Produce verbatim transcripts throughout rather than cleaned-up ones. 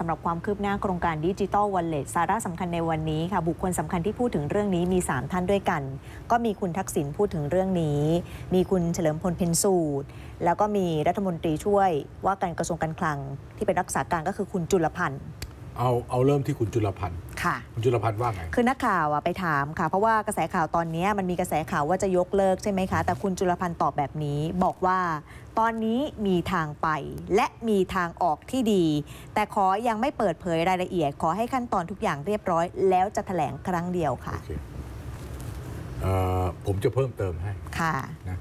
สำหรับความคืบหน้าโครงการดิจิทัลวอลเล็ตสาระสำคัญในวันนี้ค่ะบุคคลสำคัญที่พูดถึงเรื่องนี้มีสามท่านด้วยกันก็มีคุณทักษิณพูดถึงเรื่องนี้มีคุณเฉลิมพลเพ็ญสูตรแล้วก็มีรัฐมนตรีช่วยว่าการกระทรวงการคลังที่เป็นรักษาการก็คือคุณจุลพันธ์เอาเอาเริ่มที่คุณจุลพันธ์ค่ะคุณจุลพันธ์ว่าไงคือนักข่าวไปถามค่ะเพราะว่ากระแสข่าวตอนนี้มันมีกระแสข่าวว่าจะยกเลิกใช่ไหมคะแต่คุณจุลพันธ์ตอบแบบนี้บอกว่าตอนนี้มีทางไปและมีทางออกที่ดีแต่ขอยังไม่เปิดเผยรายละเอียดขอให้ขั้นตอนทุกอย่างเรียบร้อยแล้วจะแถลงครั้งเดียวค่ะ okay. ผมจะเพิ่มเติมให้ค่ะนะ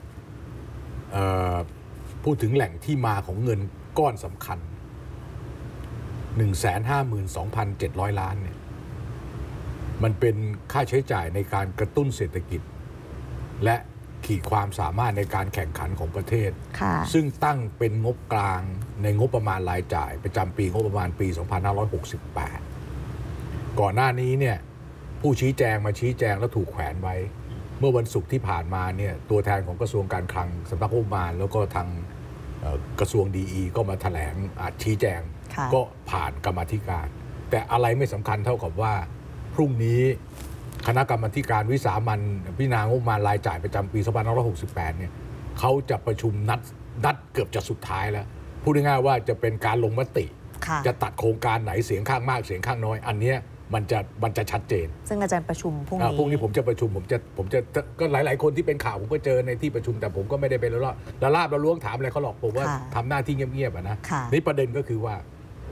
พูดถึงแหล่งที่มาของเงินก้อนสำคัญ หนึ่งแสนห้าหมื่นสองพันเจ็ดร้อย ล้านเนี่ยมันเป็นค่าใช้จ่ายในการกระตุ้นเศรษฐกิจและขีดความสามารถในการแข่งขันของประเทศซึ่งตั้งเป็นงบกลางในงบประมาณรายจ่ายประจำปีงบประมาณปีสองพันห้าร้อยหกสิบแปดก่อนหน้านี้เนี่ยผู้ชี้แจงมาชี้แจงแล้วถูกแขวนไว้เมื่อวันศุกร์ที่ผ่านมาเนี่ยตัวแทนของกระทรวงการคลังสำนักงบประมาณแล้วก็ทางกระทรวงดีอีก็มาแถลงชี้แจงก็ผ่านกรรมาธิการแต่อะไรไม่สำคัญเท่ากับว่าพรุ่งนี้คณะกรรมาการวิสามัญพิจารณางบประมาณรายจ่ายประจำปีสองพันห้าร้อยหกสิบแปดเนี่ยเขาจะประชุมนัดนัดเกือบจะสุดท้ายแล้วพูดง่ายๆว่าจะเป็นการลงมติจะตัดโครงการไหนเสียงข้างมากเสียงข้างน้อยอันนี้มันจะมันจะชัดเจนซึ่งอาจารย์ประชุมพรุ่งนี้พรุ่งนี้ผมจะประชุมผมจะผมจะก็หลายๆคนที่เป็นข่าวผมก็เจอในที่ประชุมแต่ผมก็ไม่ได้เป็นละละลาบละล้วงถามอะไรเขาหรอกผมว่าทำหน้าที่เงียบๆนะนี่ประเด็นก็คือว่า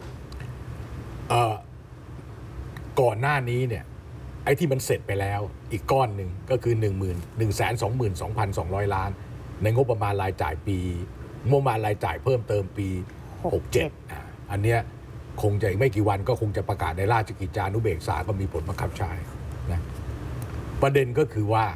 ก่อนหน้านี้เนี่ยไอ้ที่มันเสร็จไปแล้วอีกก้อนหนึ่งก็คือ หนึ่งหมื่นหนึ่งแสนสองหมื่นสองพันสองร้อย ล้านในงบประมาณรายจ่ายปีงบประมาณรายจ่ายเพิ่มเติมปีหกสิบเจ็ดอันเนี้ยคงจะอีกไม่กี่วันก็คงจะประกาศในราชกิจจานุเบกษาก็มีผลบังคับใช้นะประเด็นก็คือว่า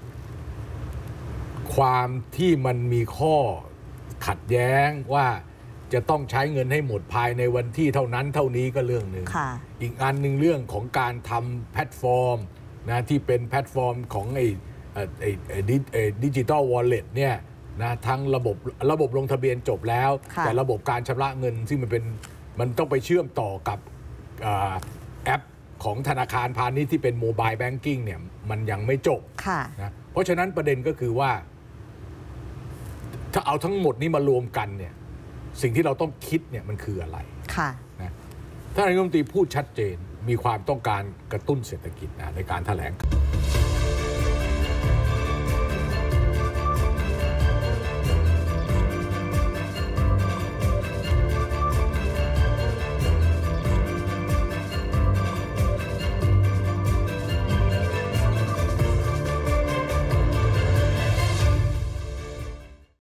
ความที่มันมีข้อขัดแย้งว่าจะต้องใช้เงินให้หมดภายในวันที่เท่านั้นเท่านี้ก็เรื่องหนึ่งอีกอันหนึ่งเรื่องของการทำแพลตฟอร์มนะที่เป็นแพลตฟอร์มของไอ้ไอ้ไอ้ดิจิตอลวอลเล็ตเนี่ยนะทั้งระบบระบบลงทะเบียนจบแล้วแต่ระบบการชำระเงินซึ่งมันเป็นมันต้องไปเชื่อมต่อกับแอปของธนาคารพาณิชย์ที่เป็นโมบายแบงกิ้งเนี่ยมันยังไม่จบนะเพราะฉะนั้นประเด็นก็คือว่าถ้าเอาทั้งหมดนี้มารวมกันเนี่ยสิ่งที่เราต้องคิดเนี่ยมันคืออะไรนะท่านนายกรัฐมนตรีพูดชัดเจนมีความต้องการกระตุ้นเศรษฐกิจนะในการแถลง